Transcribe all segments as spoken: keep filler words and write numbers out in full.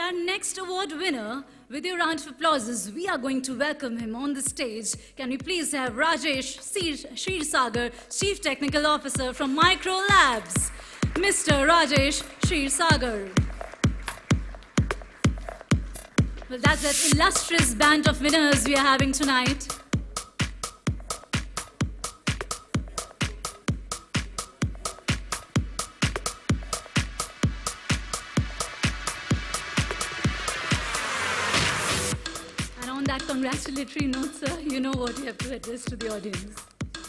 our next award winner, with your round of applause, we are going to welcome him on the stage. Can we please have Rajesh Kshisagar, Chief Technical Officer from Micro Labs. Mister Rajesh Kshisagar. Well, that's that illustrious band of winners we are having tonight. And on that congratulatory note, sir, you know what you have to address to the audience.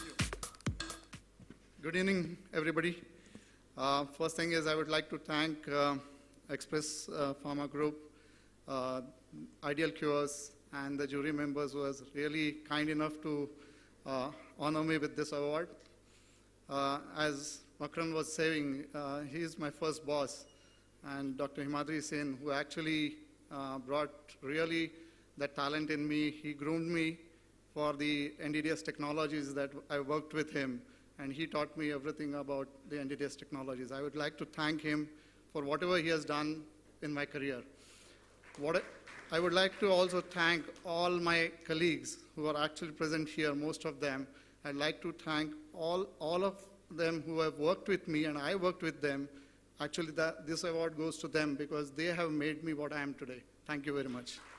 Good evening, everybody. Uh, first thing is I would like to thank uh, Express uh, Pharma Group, uh, Ideal Cures, and the jury members who was really kind enough to uh, honor me with this award. Uh, as Makran was saying, uh, he is my first boss, and Doctor Himadri Sen, who actually uh, brought really that talent in me. He groomed me for the N D D S technologies that I worked with him, and he taught me everything about the N D D S technologies. I would like to thank him for whatever he has done in my career. What I would like to also thank all my colleagues who are actually present here, most of them. I'd like to thank all, all of them who have worked with me, and I worked with them. Actually, that, this award goes to them because they have made me what I am today. Thank you very much.